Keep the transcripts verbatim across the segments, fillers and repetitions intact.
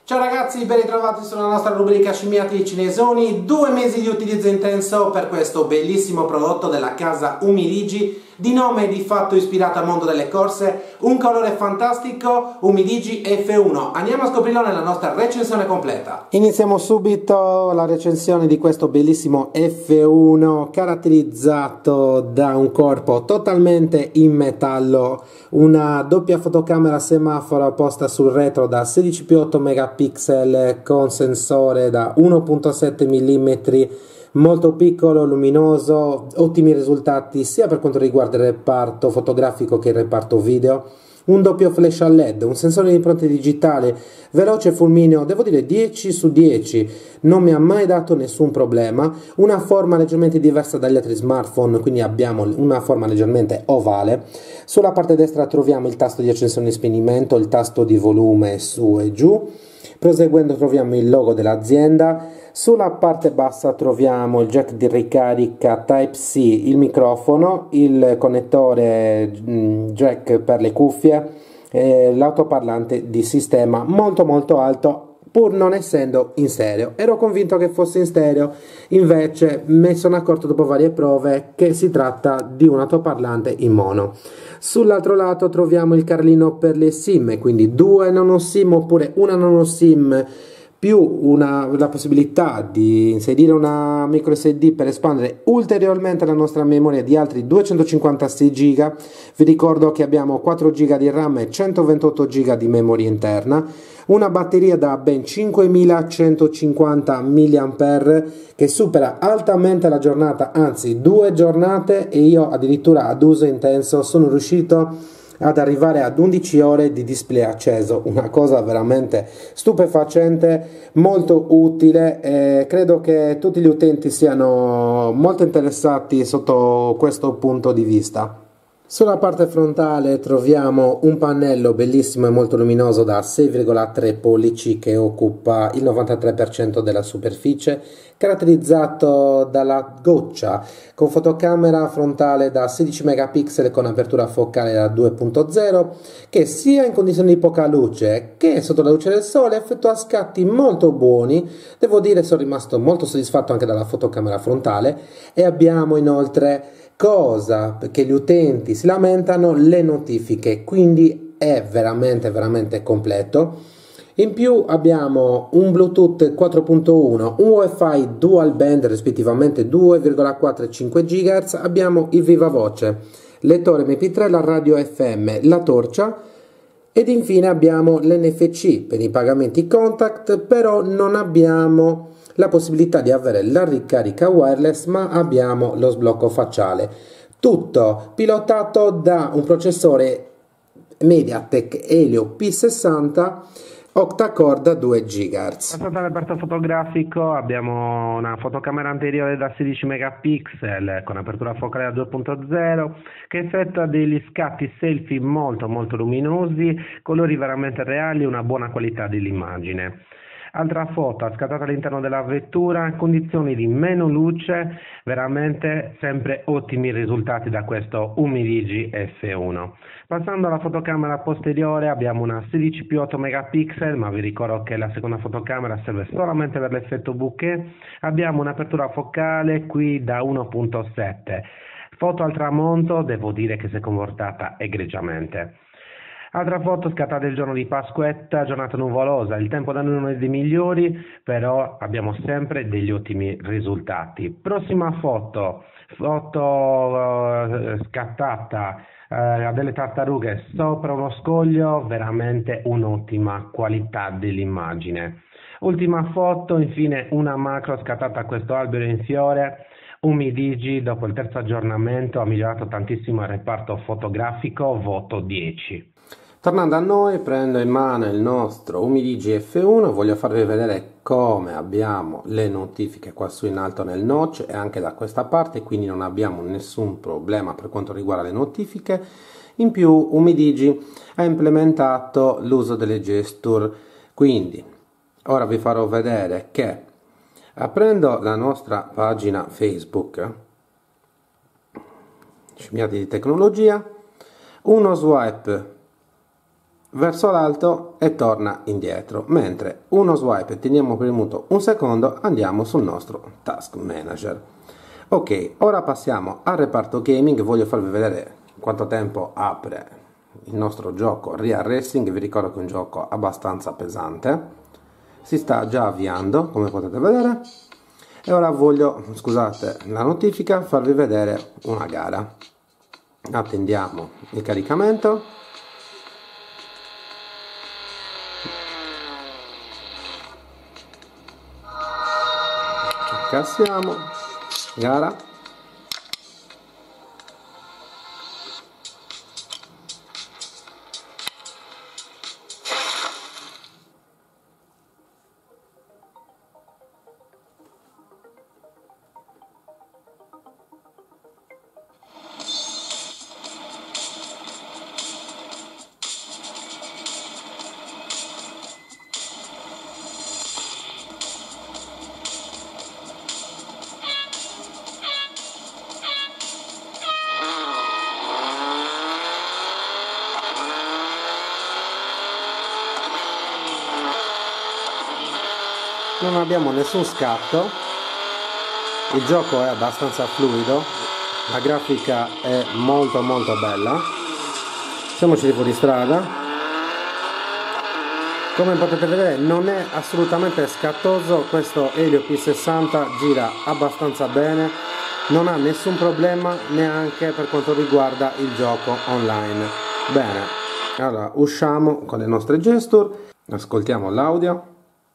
Ciao ragazzi, ben ritrovati sulla nostra rubrica Scimmiati Cinesoni. Due mesi di utilizzo intenso per questo bellissimo prodotto della casa Umidigi, di nome e di fatto ispirato al mondo delle corse, un colore fantastico, Umidigi F uno. Andiamo a scoprirlo nella nostra recensione completa. Iniziamo subito la recensione di questo bellissimo F uno caratterizzato da un corpo totalmente in metallo, una doppia fotocamera semaforo posta sul retro da sedici più otto megapixel con sensore da uno virgola sette millimetri, molto piccolo, luminoso, ottimi risultati sia per quanto riguarda il reparto fotografico che il reparto video, un doppio flash a led, un sensore di impronte digitale veloce e fulmineo, devo dire dieci su dieci, non mi ha mai dato nessun problema, una forma leggermente diversa dagli altri smartphone, quindi abbiamo una forma leggermente ovale. Sulla parte destra troviamo il tasto di accensione e spegnimento, il tasto di volume su e giù, proseguendo troviamo il logo dell'azienda. Sulla parte bassa troviamo il jack di ricarica Type-C, il microfono, il connettore jack per le cuffie, eh, l'autoparlante di sistema molto molto alto, pur non essendo in stereo. Ero convinto che fosse in stereo, invece mi sono accorto dopo varie prove che si tratta di un altoparlante in mono. Sull'altro lato troviamo il carlino per le SIM, quindi due nano SIM oppure una nano SIM più una, la possibilità di inserire una micro S D per espandere ulteriormente la nostra memoria di altri duecentocinquantasei giga. Vi ricordo che abbiamo quattro giga di RAM e centoventotto giga di memoria interna, una batteria da ben cinquemilacentocinquanta milliampere che supera altamente la giornata, anzi due giornate, e io addirittura ad uso intenso sono riuscito ad arrivare ad undici ore di display acceso, una cosa veramente stupefacente, molto utile, e credo che tutti gli utenti siano molto interessati sotto questo punto di vista. Sulla parte frontale troviamo un pannello bellissimo e molto luminoso da sei virgola tre pollici che occupa il novantatré per cento della superficie, caratterizzato dalla goccia con fotocamera frontale da sedici megapixel con apertura focale da due punto zero che sia in condizioni di poca luce che sotto la luce del sole effettua scatti molto buoni. Devo dire sono rimasto molto soddisfatto anche dalla fotocamera frontale, e abbiamo inoltre, cosa che gli utenti si lamentano, le notifiche, quindi è veramente veramente completo. In più abbiamo un Bluetooth quattro punto uno, un Wi-Fi dual band rispettivamente due virgola quattro e cinque gigahertz, abbiamo il viva voce, lettore M P tre, la radio F M, la torcia, ed infine abbiamo l'N F C per i pagamenti contact, però non abbiamo la possibilità di avere la ricarica wireless, ma abbiamo lo sblocco facciale. Tutto pilotato da un processore MediaTek Helio P sessanta octa-core da due gigahertz. Passando al reparto fotografico abbiamo una fotocamera anteriore da sedici megapixel con apertura focale da due punto zero che effettua degli scatti selfie molto molto luminosi, colori veramente reali e una buona qualità dell'immagine. Altra foto scattata all'interno della vettura, condizioni di meno luce, veramente sempre ottimi risultati da questo Umidigi F uno. Passando alla fotocamera posteriore abbiamo una sedici più otto megapixel, ma vi ricordo che la seconda fotocamera serve solamente per l'effetto bokeh. Abbiamo un'apertura focale qui da uno punto sette. Foto al tramonto, devo dire che si è comportata egregiamente. Altra foto scattata il giorno di Pasquetta, giornata nuvolosa, il tempo da noi non è dei migliori, però abbiamo sempre degli ottimi risultati. Prossima foto, foto uh, scattata uh, a delle tartarughe sopra uno scoglio, veramente un'ottima qualità dell'immagine. Ultima foto, infine una macro scattata a questo albero in fiore. Umidigi dopo il terzo aggiornamento ha migliorato tantissimo il reparto fotografico, voto dieci. Tornando a noi, prendo in mano il nostro Umidigi F uno, voglio farvi vedere come abbiamo le notifiche qua su in alto nel notch e anche da questa parte, quindi non abbiamo nessun problema per quanto riguarda le notifiche. In più Umidigi ha implementato l'uso delle gesture, quindi ora vi farò vedere che aprendo la nostra pagina Facebook Scimmiati di Tecnologia, uno swipe verso l'alto e torna indietro, mentre uno swipe teniamo premuto un secondo, andiamo sul nostro Task Manager. Ok, ora passiamo al reparto gaming. Voglio farvi vedere quanto tempo apre il nostro gioco Real Racing. Vi ricordo che è un gioco abbastanza pesante, si sta già avviando come potete vedere, e ora voglio, scusate la notifica, farvi vedere una gara. Attendiamo il caricamento. Cassiamo, gara. Non abbiamo nessun scatto, il gioco è abbastanza fluido, la grafica è molto molto bella. Siamoci di fuoristrada. Come potete vedere non è assolutamente scattoso, questo Helio P sessanta gira abbastanza bene, non ha nessun problema neanche per quanto riguarda il gioco online. Bene, allora usciamo con le nostre gesture, ascoltiamo l'audio.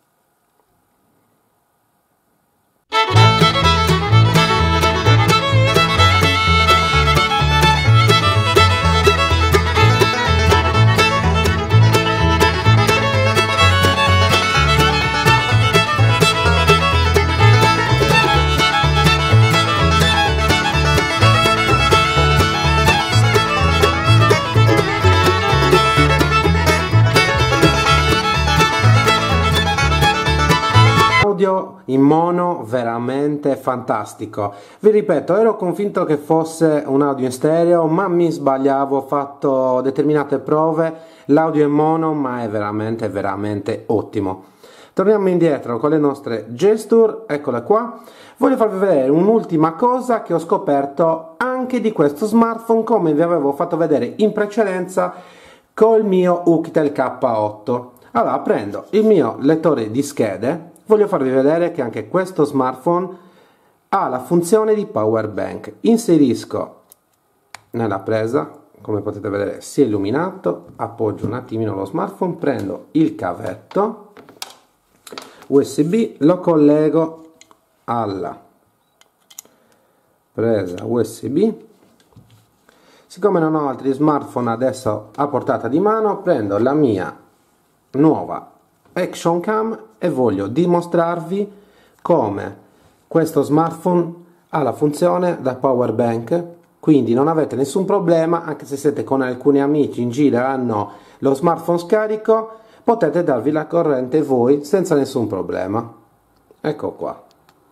In mono veramente fantastico. Vi ripeto, ero convinto che fosse un audio in stereo, ma mi sbagliavo, ho fatto determinate prove, l'audio è mono ma è veramente veramente ottimo. Torniamo indietro con le nostre gesture, eccole qua. Voglio farvi vedere un'ultima cosa che ho scoperto anche di questo smartphone, come vi avevo fatto vedere in precedenza col mio Oukitel K otto. Allora, prendo il mio lettore di schede. Voglio farvi vedere che anche questo smartphone ha la funzione di power bank. Inserisco nella presa, come potete vedere si è illuminato, appoggio un attimino lo smartphone, prendo il cavetto U S B, lo collego alla presa U S B. Siccome non ho altri smartphone adesso a portata di mano, prendo la mia nuova Action Cam e voglio dimostrarvi come questo smartphone ha la funzione da power bank, quindi non avete nessun problema, anche se siete con alcuni amici in giro e hanno lo smartphone scarico, potete darvi la corrente voi senza nessun problema. Ecco qua,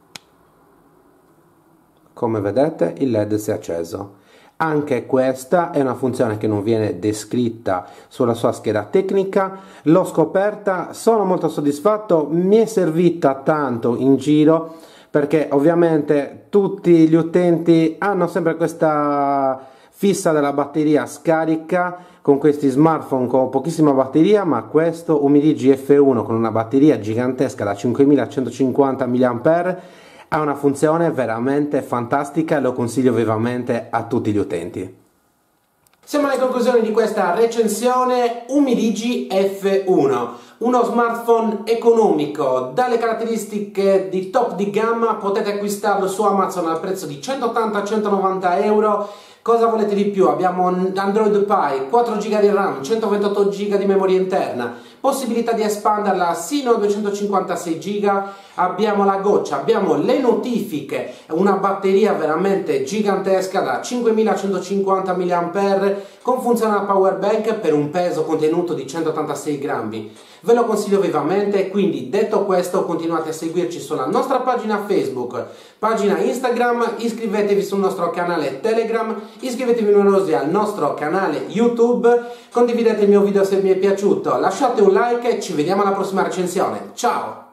come vedete il led si è acceso. Anche questa è una funzione che non viene descritta sulla sua scheda tecnica, l'ho scoperta, sono molto soddisfatto, mi è servita tanto in giro perché ovviamente tutti gli utenti hanno sempre questa fissa della batteria scarica con questi smartphone con pochissima batteria, ma questo Umidigi F uno con una batteria gigantesca da cinquemilacentocinquanta milliampere ha una funzione veramente fantastica e lo consiglio vivamente a tutti gli utenti. Siamo alle conclusioni di questa recensione Umidigi F uno, uno smartphone economico dalle caratteristiche di top di gamma, potete acquistarlo su Amazon al prezzo di centottanta centonovanta euro. Cosa volete di più? Abbiamo Android Pie, quattro giga di RAM, centoventotto giga di memoria interna, possibilità di espanderla sino a duecentocinquantasei giga, abbiamo la goccia, abbiamo le notifiche, una batteria veramente gigantesca da cinquemilacentocinquanta milliampere con funzionale power bank per un peso contenuto di centottantasei grammi. ve lo consiglio vivamente. Quindi detto questo, continuate a seguirci sulla nostra pagina Facebook, pagina Instagram, iscrivetevi sul nostro canale Telegram, iscrivetevi numerosi al nostro canale YouTube, condividete il mio video se vi è piaciuto, lasciate un like e ci vediamo alla prossima recensione. Ciao!